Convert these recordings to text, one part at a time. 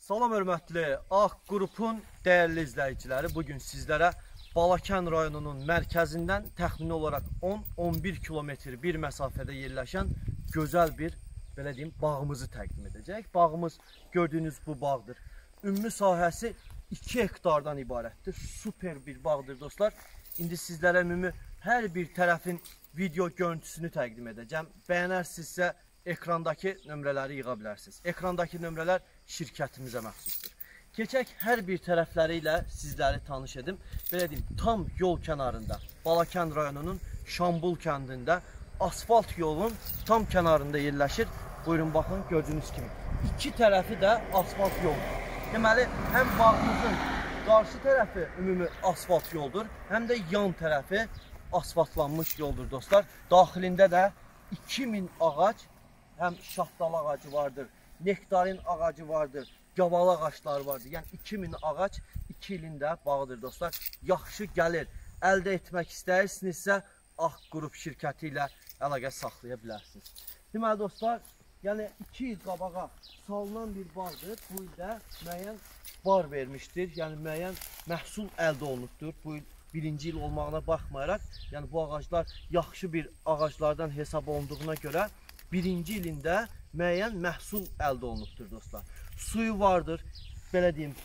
Salam hörmətli Ağ qrupun dəyərli izləyiciləri, bugün sizlərə Balakən rayonunun mərkəzindən təxmini olaraq 10-11 kilometr bir məsafədə yerləşən gözəl bir, belə deyim, bağımızı təqdim edəcək. Bağımız gördüyünüz bu bağdır. Ümumi sahəsi 2 hektardan ibarətdir. Super bir bağdır dostlar. İndi sizlərə ümumi hər bir tərəfin video görüntüsünü təqdim edəcəm. Bəyənərsinizsə ekrandakı nömrələri yığa bilərsiniz. Ekrandakı nömrələr şirkətimizə məxsusdur. Keçək hər bir tərəfləri ilə sizləri tanış edim. Belə deyim, tam yol kənarında, Balakən rayonunun Şambul kəndində asfalt yolun tam kənarında yerləşir. Buyurun baxın, gördüyünüz kimi. İki tərəfi də asfalt yoldur. Deməli, həm bağımızın qarşı tərəfi ümumi asfalt yoldur, həm də yan tərəfi asfaltlanmış yoldur dostlar. Daxilində də 2000 ağac, həm şaftal ağacı vardır, nektarin ağacı vardır, gavalı ağaçları vardır. Yəni 2000 ağac 2 ilində bağıdır dostlar. Yaxşı gəlir əldə etmək istəyirsinizsə Ağ qrup şirkəti ilə əlaqə saxlaya bilərsiniz. Deməli dostlar, yəni 2 il qabağa salınan bir bağdır. Bu ildə müəyyən bar vermişdir. Yəni müəyyən məhsul əldə olunubdur. Bu il birinci il olmağına baxmayaraq, yəni bu ağaclar yaxşı bir ağaclardan hesab olunduğuna görə birinci ilində müəyyən məhsul əldə olunubdur dostlar. Suyu vardır, belə deyim,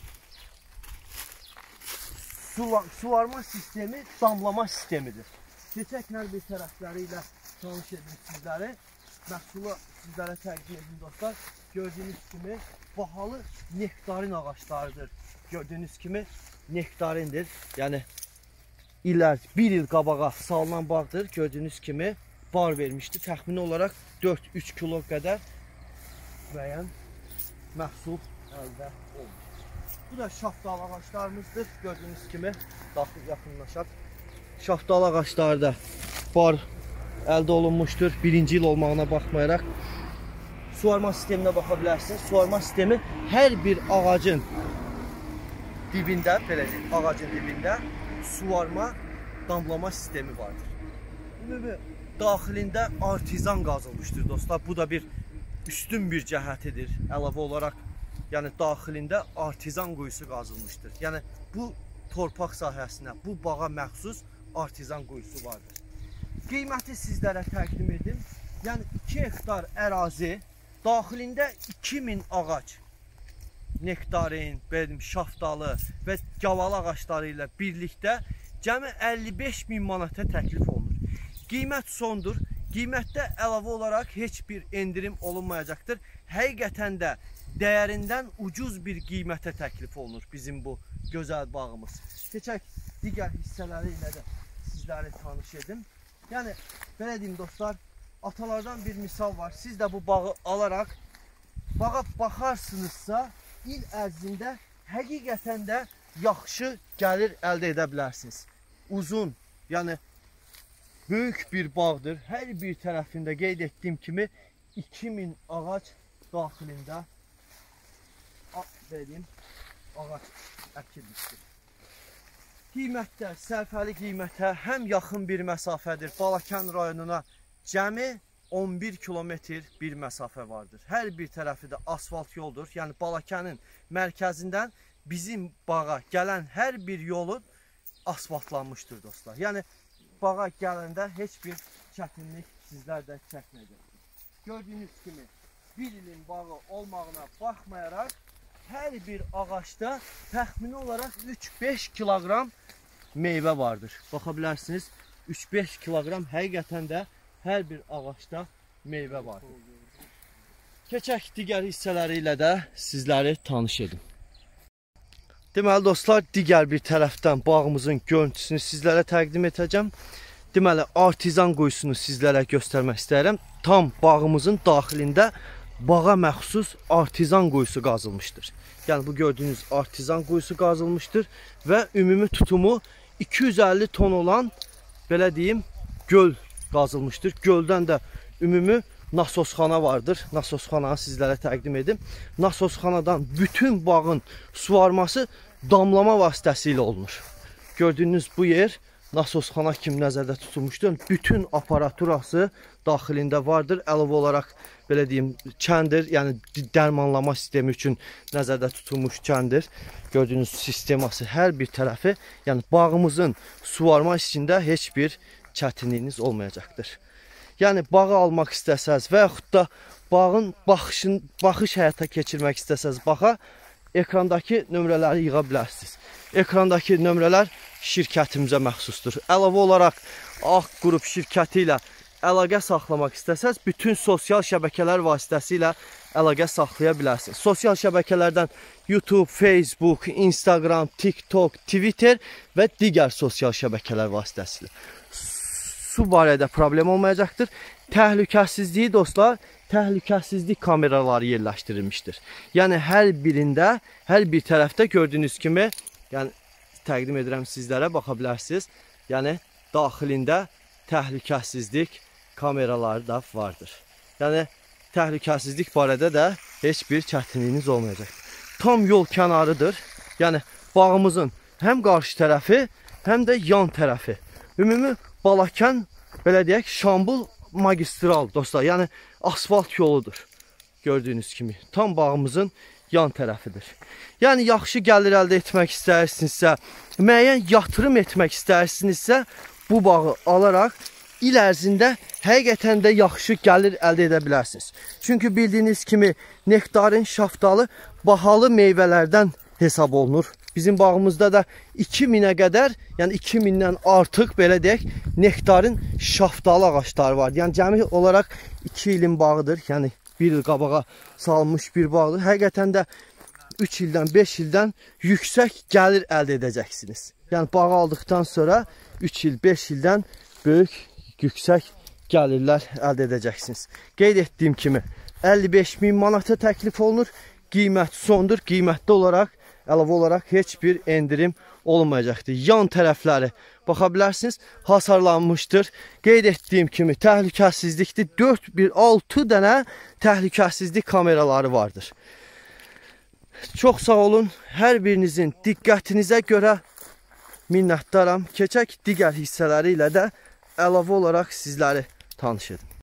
suvarma sistemi damlama sistemidir. Keçək hər bir tərəfləri ilə tanış edin sizləri. Məhsulu sizlərə təqdim edin dostlar. Gördüyünüz kimi bahalı nektarin ağaçlarıdır. Gördüyünüz kimi nektarindir. Yəni bir il qabağa salınan bağdır. Gördüyünüz kimi bar vermişdi. Təxmini olaraq 4-3 kilo qədər müəyyən məhsul əldə olmuş. Bu da şaftal ağaçlarımızdır. Gördüyünüz kimi daxil yaxınlaşaq. Şaftal ağaçları da bar əldə olunmuşdur. Birinci il olmağına baxmayaraq. Suvarma sisteminə baxa bilərsiniz. Suvarma sistemi hər bir ağacın dibində, belə deyim, ağacın dibində suvarma damlama sistemi vardır. Ümumi daxilində artizan qazılmışdır dostlar. Bu da bir üstün bir cəhətidir. Əlavə olaraq, yəni daxilində artizan quyusu qazılmışdır. Yəni bu torpaq sahəsinə, bu bağa məxsus artizan quyusu vardır. Qiyməti sizlərə təqdim edim. Yəni 2 hektar ərazi, daxilində 2000 ağac, nektarin, şaftalı və gavalı ağaçları ilə birlikdə cəmi 55 min manata təklif olunur. Qiymət sondur. Qiymətdə əlavə olaraq heç bir endirim olunmayacaqdır. Həqiqətən də dəyərindən ucuz bir qiymətə təklif olunur bizim bu gözəl bağımız. Keçək digər hissələri ilə də sizləri tanış edim. Yəni, belə deyim dostlar, atalardan bir misal var. Siz də bu bağı alaraq bağa baxarsınızsa, il ərzində həqiqətən də yaxşı gəlir əldə edə bilərsiniz. Uzun, yəni böyük bir bağdır. Hər bir tərəfində qeyd etdiyim kimi 2000 ağac daxilində ağac əkilmişdir. Qiymətdə, sərfəli qiymətə həm yaxın bir məsafədir. Balakən rayonuna cəmi 11 kilometr bir məsafə vardır. Hər bir tərəfi də asfalt yoldur. Yəni Balakənin mərkəzindən bizim bağa gələn hər bir yolun asfaltlanmışdır dostlar. Yəni bağa gələndə heç bir çətinlik sizlər də çəkməyəcəksiniz. Gördüyünüz kimi bir ilin bağı olmağına baxmayaraq hər bir ağaçda təxmini olaraq 3-5 kiloqram meyvə vardır. Baxa bilərsiniz, 3-5 kiloqram həqiqətən də hər bir ağaçda meyvə vardır. Keçək digər hissələri ilə də sizləri tanış edim. Deməli dostlar, digər bir tərəfdən bağımızın görüntüsünü sizlərə təqdim edəcəm. Deməli, artizan quyusunu sizlərə göstərmək istəyirəm. Tam bağımızın daxilində bağa məxsus artizan quyusu qazılmışdır. Yəni bu gördüyünüz artizan quyusu qazılmışdır və ümumi tutumu 250 ton olan, belə deyim, göl qazılmışdır. Göldən də ümumi nasosxana vardır. Nasosxananı sizlərə təqdim edim. Nasosxanadan bütün bağın suvarması damlama vasitəsilə olunur. Gördüyünüz bu yer nasosxana kimi nəzərdə tutulmuşdur. Bütün aparaturası daxilində vardır. Əlavə olaraq belə deyim, kəndir, yəni dərmanlama sistemi üçün nəzərdə tutulmuş kəndir. Gördüyünüz sisteması hər bir tərəfi, yəni bağımızın suvarma işində heç bir çətinliyiniz olmayacaqdır. Yəni bağı almaq istəsəz və yaxud da bağın baxış həyata keçirmək istəsəz bağa, ekrandakı nömrələri yığa bilərsiniz. Ekrandakı nömrələr şirkətimizə məxsusdur. Əlavə olaraq Ağ Qrup şirkəti ilə əlaqə saxlamaq istəsəz, bütün sosial şəbəkələr vasitəsilə əlaqə saxlaya bilərsiniz. Sosial şəbəkələrdən YouTube, Facebook, Instagram, TikTok, Twitter və digər sosial şəbəkələr vasitəsilə. Su barədə problem olmayacaqdır. Təhlükəsizliyi dostlar, təhlükəsizlik kameraları yerləşdirilmişdir. Yəni hər birində, hər bir tərəfdə gördüyünüz kimi, yəni təqdim edirəm sizlərə, baxa bilərsiniz. Yəni daxilində təhlükəsizlik kameraları da vardır. Yəni təhlükəsizlik barədə də heç bir çətinliyiniz olmayacaq. Tam yol kənarıdır. Yəni bağımızın həm qarşı tərəfi, həm də yan tərəfi. Ümumi Balakən, belə deyək, Şambul magistral dostlar. Yəni asfalt yoludur. Gördüyünüz kimi tam bağımızın yan tərəfidir. Yəni yaxşı gəlir əldə etmək istəyirsinizsə, müəyyən yatırım etmək istəyirsinizsə, bu bağı alaraq il ərzində həqiqətən də yaxşı gəlir əldə edə bilərsiniz. Çünki bildiyiniz kimi nektarin, şaftalı bahalı meyvələrdən hesab olunur. Bizim bağımızda da 2000-ə qədər, yəni 2000-dən artıq belə deyək, nektarin şaftalı ağaçları var. Yəni cəmi olaraq 2 ilin bağıdır. Yəni 1 il qabağa salınmış bir bağdır. Həqiqətən də 3 ildən, 5 ildən yüksək gəlir əldə edəcəksiniz. Yəni bağı aldıqdan sonra 3 il, 5 ildən böyük, yüksək gəlirlər əldə edəcəksiniz. Qeyd etdiyim kimi 55.000 manata təklif olunur. Qiymət sondur. Qiymətli olaraq, əlavə olaraq heç bir endirim olmayacaqdır. Yan tərəfləri baxa bilərsiniz, hasarlanmışdır. Qeyd etdiyim kimi təhlükəsizlikdir. 4-6 dənə təhlükəsizlik kameraları vardır. Çox sağ olun. Hər birinizin diqqətinizə görə minnətdaram. Keçək digər hissələri ilə də əlavə olaraq sizləri tanış edim.